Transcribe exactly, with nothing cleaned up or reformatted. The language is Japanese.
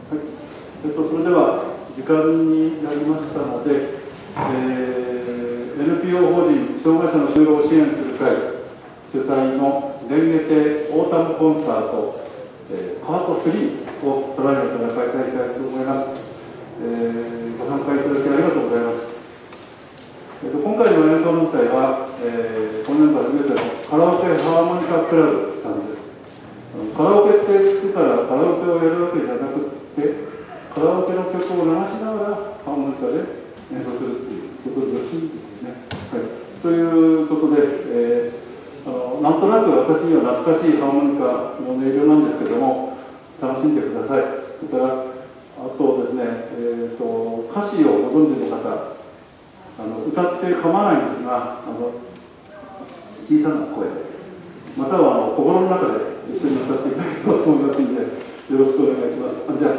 えっと、それでは時間になりましたので、えー、エヌピーオー 法人障害者の就労を支援する会主催の連携亭オータムコンサート、えー、パートスリーをただいまから開催したいと思います。えー、ご参加いただきありがとうございます。えー、と今回の演奏の舞台は、えー、今年度初めてのカラオケハーモニカクラブさんです。カラオケって聞くからカラオケをやるわけじゃなくて、カラオケの曲を流しながらハーモニカで演奏するということらしいですね。はい、ということで、えー、あのなんとなく私には懐かしいハーモニカの音色なんですけども、楽しんでください。それからあとですね、えー、と歌詞をご存知の方、あの歌って構わないんですが、あの小さな声で、またはあの心の中で一緒に歌っていただければと思いますので、よろしくお願いします。じゃあ